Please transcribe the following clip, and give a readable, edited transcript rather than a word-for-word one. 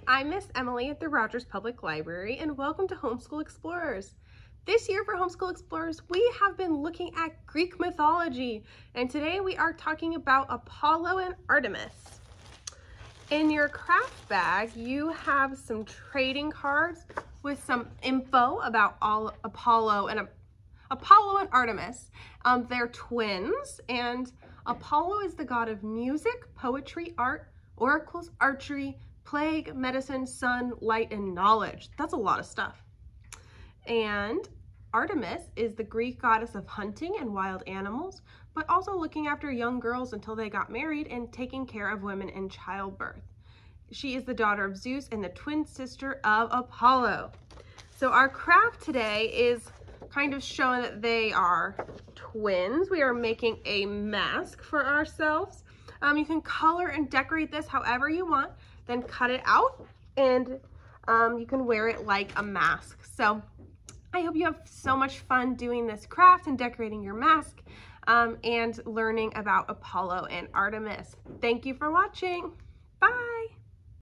I'm Miss Emily at the Rogers Public Library, and welcome to Homeschool Explorers. This year for Homeschool Explorers, we have been looking at Greek mythology, and today we are talking about Apollo and Artemis. In your craft bag, you have some trading cards with some info about all Apollo and Artemis. They're twins, and Apollo is the god of music, poetry, art, oracles, archery, plague, medicine, sun, light, and knowledge. That's a lot of stuff. And Artemis is the Greek goddess of hunting and wild animals, but also looking after young girls until they got married and taking care of women in childbirth. She is the daughter of Zeus and the twin sister of Apollo. So our craft today is kind of showing that they are twins. We are making a mask for ourselves. You can color and decorate this however you want, then cut it out and you can wear it like a mask. So I hope you have so much fun doing this craft and decorating your mask and learning about Apollo and Artemis. Thank you for watching. Bye.